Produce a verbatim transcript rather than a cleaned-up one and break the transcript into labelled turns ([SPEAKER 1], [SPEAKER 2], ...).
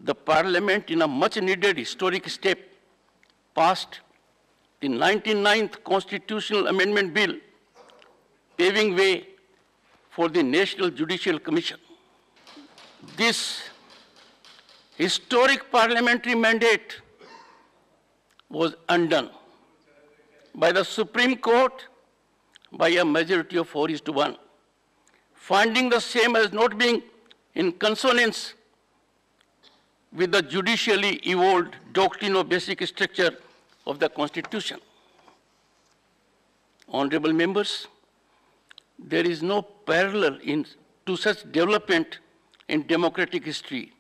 [SPEAKER 1] the Parliament, in a much-needed historic step, passed the ninety-ninth Constitutional Amendment Bill, paving way for the National Judicial Commission. This historic parliamentary mandate was undone by the Supreme Court by a majority of four is to one, finding the same as not being in consonance with the judicially evolved doctrine of basic structure of the Constitution. Honorable members, there is no parallel in, to such development in democratic history